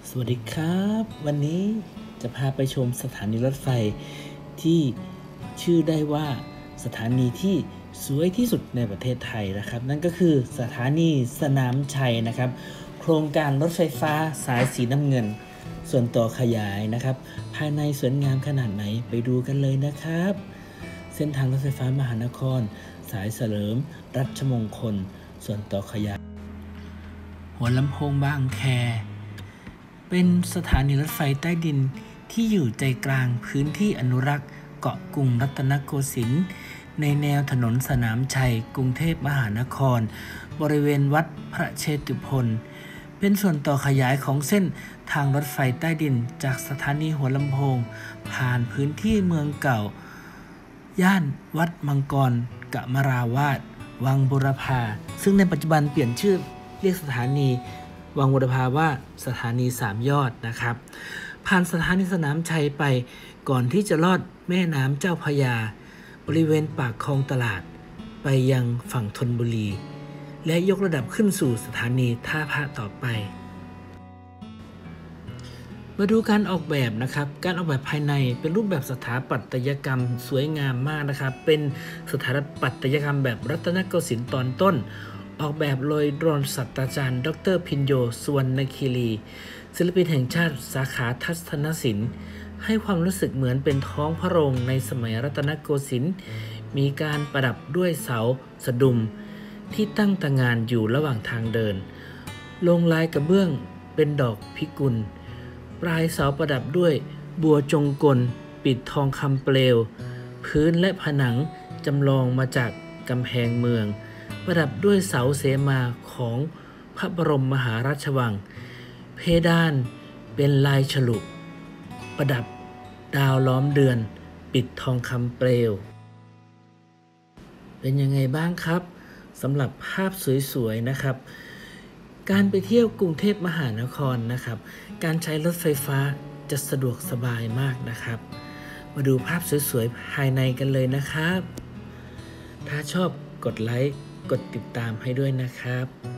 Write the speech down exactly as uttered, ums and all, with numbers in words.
สวัสดีครับวันนี้จะพาไปชมสถานีรถไฟที่ชื่อได้ว่าสถานีที่สวยที่สุดในประเทศไทยนะครับนั่นก็คือสถานีสนามชัยนะครับโครงการรถไฟฟ้าสายสีน้ำเงินส่วนต่อขยายนะครับภายในสวยงามขนาดไหนไปดูกันเลยนะครับเส้นทางรถไฟฟ้ามหานครสายเฉลิมรัชมงคลส่วนต่อขยายหัวลำโพงบางแคเป็นสถานีรถไฟใต้ดินที่อยู่ใจกลางพื้นที่อนุรักษ์เกาะกรุงรัตนโกสินทร์ในแนวถนนสนามชัยกรุงเทพมหานครบริเวณวัดพระเชตุพนเป็นส่วนต่อขยายของเส้นทางรถไฟใต้ดินจากสถานีหัวลำโพงผ่านพื้นที่เมืองเก่าย่านวัดมังกรกมราวาสวังบุรพาซึ่งในปัจจุบันเปลี่ยนชื่อเรียกสถานีวังบุรพาว่าสถานีสามยอดนะครับผ่านสถานีสนามชัยไปก่อนที่จะลอดแม่น้ำเจ้าพระยาบริเวณปากคลองตลาดไปยังฝั่งธนบุรีและยกระดับขึ้นสู่สถานีท่าพระต่อไปมาดูการออกแบบนะครับการออกแบบภายในเป็นรูปแบบสถาปัตยกรรมสวยงามมากนะครับเป็นสถาปัตยกรรมแบบรัตนโกสินทร์ตอนต้นออกแบบโดยรองศาสตราจารย์ดรพินโยสุวรรณคีรีศิลปินแห่งชาติสาขาทัศนศิลป์ให้ความรู้สึกเหมือนเป็นท้องพระโรงในสมัยรัตนโกสินทร์มีการประดับด้วยเสาสะดุมที่ตั้งตระหง่านอยู่ระหว่างทางเดินลงลายกระเบื้องเป็นดอกพิกุลปลายเสาประดับด้วยบัวจงกลปิดทองคำเปลวพื้นและผนังจำลองมาจากกำแพงเมืองประดับด้วยเสาเสมาของพระบรมมหาราชวังเพดานเป็นลายฉลุประดับดาวล้อมเดือนปิดทองคำเปลวเป็นยังไงบ้างครับสำหรับภาพสวยๆนะครับการไปเที่ยวกรุงเทพมหานครนะครับการใช้รถไฟฟ้าจะสะดวกสบายมากนะครับมาดูภาพสวยๆภายในกันเลยนะครับถ้าชอบกดไลค์กดติดตามให้ด้วยนะครับ